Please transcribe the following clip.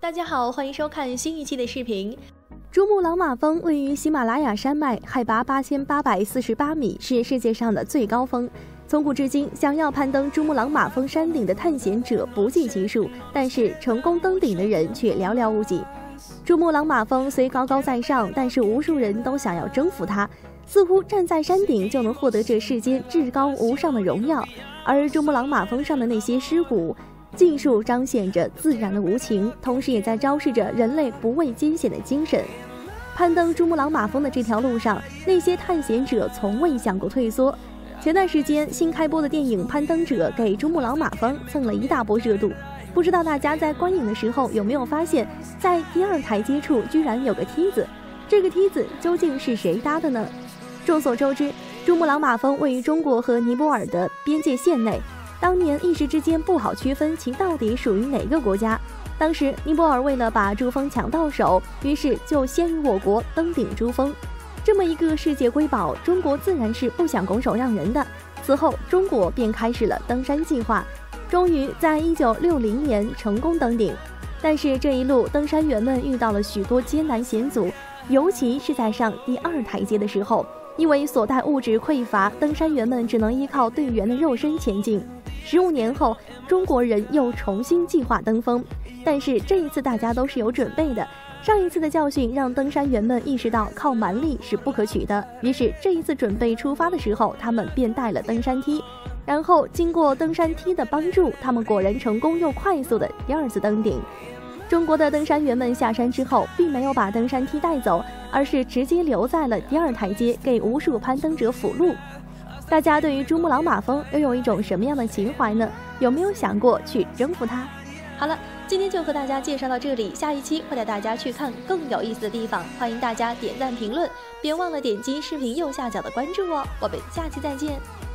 大家好，欢迎收看新一期的视频。 珠穆朗玛峰位于喜马拉雅山脉，海拔8848米，是世界上的最高峰。从古至今，想要攀登珠穆朗玛峰山顶的探险者不计其数，但是成功登顶的人却寥寥无几。珠穆朗玛峰虽高高在上，但是无数人都想要征服它，似乎站在山顶就能获得这世间至高无上的荣耀。而珠穆朗玛峰上的那些尸骨，尽数彰显着自然的无情，同时也在昭示着人类不畏艰险的精神。攀登珠穆朗玛峰的这条路上，那些探险者从未想过退缩。前段时间新开播的电影《攀登者》给珠穆朗玛峰蹭了一大波热度，不知道大家在观影的时候有没有发现，在第二台阶处居然有个梯子，这个梯子究竟是谁搭的呢？众所周知，珠穆朗玛峰位于中国和尼泊尔的边界线内，当年一时之间不好区分其到底属于哪个国家。当时尼泊尔为了把珠峰抢到手，于是就先于我国登顶珠峰。这么一个世界瑰宝，中国自然是不想拱手让人的。此后中国便开始了登山计划，终于在1960年成功登顶。但是这一路登山员们遇到了许多艰难险阻，尤其是在上第二台阶的时候，因为所带物质匮乏，登山员们只能依靠队员的肉身前进。15年后，中国人又重新计划登峰，但是这一次大家都是有准备的。上一次的教训让登山员们意识到靠蛮力是不可取的，于是这一次准备出发的时候，他们便带了登山梯。然后经过登山梯的帮助，他们果然成功又快速的第二次登顶。中国的登山员们下山之后，并没有把登山梯带走，而是直接留在了第二台阶，给无数攀登者辅路。大家对于珠穆朗玛峰又有一种什么样的情怀呢？有没有想过去征服它？ 好了，今天就和大家介绍到这里，下一期会带大家去看更有意思的地方，欢迎大家点赞评论，别忘了点击视频右下角的关注哦，我们下期再见。